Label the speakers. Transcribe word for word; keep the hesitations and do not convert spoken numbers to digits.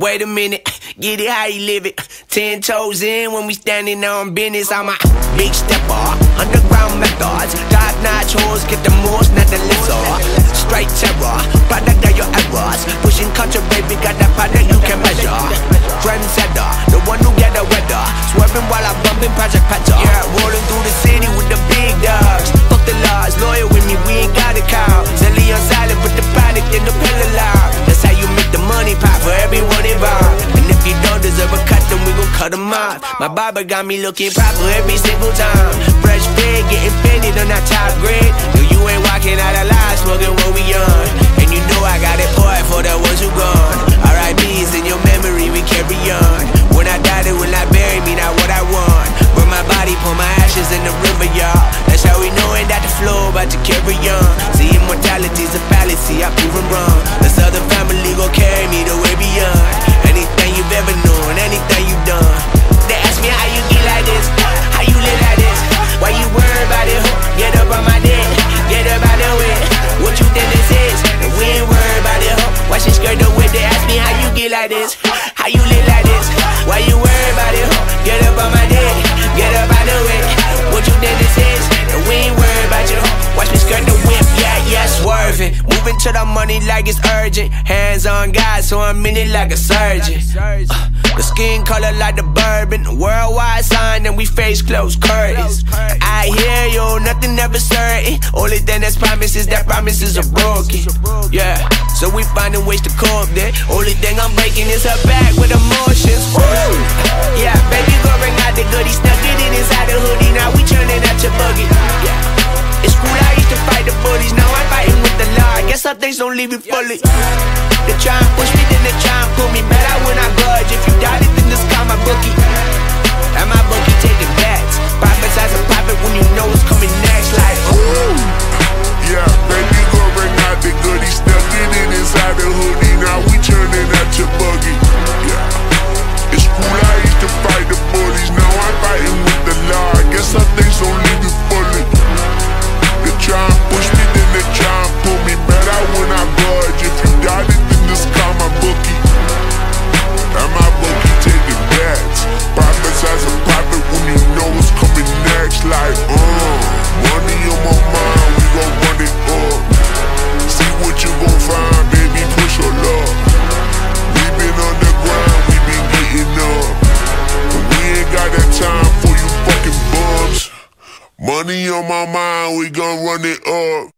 Speaker 1: wait a minute, get it how you live it. Ten toes in when we standing on business. I'm a big stepper, underground methods. Top-notch hoes, get the most, not the lesser. Straight terror, product of your errors. Pushing culture, baby, got that product you can measure. Trendsetter, the one who get the weather. Swervin while I bumpin' Project Petter. Yeah, rolling through the city with the big dogs. Fuck the laws, loyal with me, we ain't got a cow. Celly on silent, put the product in the pillar loud. That's how you make the money pop for everyone involved. And if you don't deserve a cut, then we gon' cut them off. My barber got me looking proper every single time. Fresh fit, getting fitted on that top grade. No, you ain't walking out of line, smoking what we on. And you know I got it poured for the ones who gone. R I B's in your memory, we carry on. When I die, they will not bury me, not what I want. Burn my body, pour my ashes in the river, y'all. That's how we knowin' that the flow about to carry on. See, immortality's a fallacy, I prove them wrong. The Southern family gon' carry me the way beyond. Anything you've ever known, anything you've done. They ask me how you get like this, how you live like this. Why you worry about it, ho? Get up on my dick, get up out the way. What you think this is? And we ain't worried about it, ho. Why she skirt the way? They ask me how you get like this, how you live like this. Why you worry about it, ho? Get up on my dick, get up out the way. What you think this is? And we ain't worried about you, ho. Watch me skirt the whip, yeah, yeah, swerving. Moving to the money like it's urgent. Hands on God, so I'm in it like a surgeon. Uh, the skin color like the bourbon. Worldwide sign and we face closed curtains. I hear you, nothing ever certain. Only thing that's promised is that promises are broken. Yeah, so we finding ways to cope there. Only thing I'm breaking is her back with emotions. Woo! Yeah, baby, go bring out the goodies. Stuck it in inside the hoodie. Now we turning out your buggy. Yeah, it's cool, I used to fight the bullies. Now I'm fighting with the law. I guess some things don't leave me fully. They try and push me, then they try and pull me. Better when I budge. If you doubt it, then just call my bookie. And my bookie taking bets. Profits as a profit when you know it's coming next. Like, ooh.
Speaker 2: Yeah, baby, go bring out the goodies. Stuck it in inside the hoodie. Now we turning out your buggy. Yeah, it's cool, I used to fight the bullies. Now I'm fighting with the law. I guess some things don't leave me fully. They try and push me, then they try and pull me. Better when I budge. If you doubt it, then just call my bookie. And my bookie taking bets. Profits as a profit when you know it's coming next. Like, uh, money on my mind, we gon' run it up. See what you gon' find, baby, push your luck. We been on the grind, we been getting up. But we ain't got that time for you fucking bums. Money on my mind, we gon' run it up.